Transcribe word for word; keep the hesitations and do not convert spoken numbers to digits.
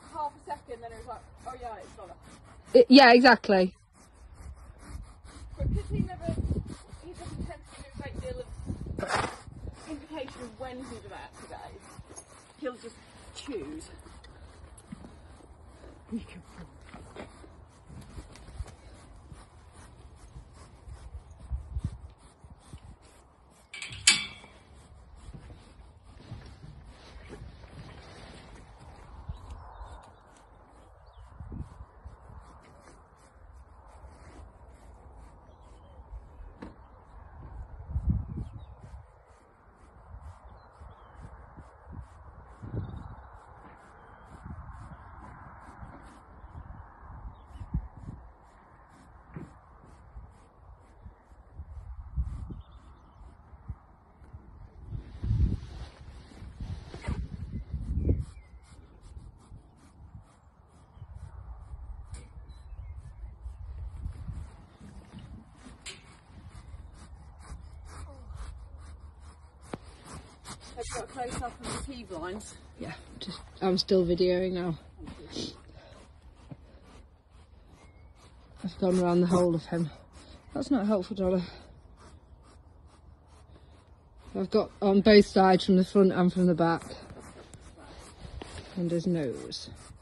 half a second, then it was like, oh yeah, it's Dollar. It, yeah, exactly. But because he never, he doesn't tend to do a great deal of indication of when he's about to go, he'll just choose. Have you got a close up of the T blinds? Yeah, just I'm still videoing now. I've gone around the whole of him. That's not helpful, Dollar. I've got on both sides, from the front and from the back. And his nose.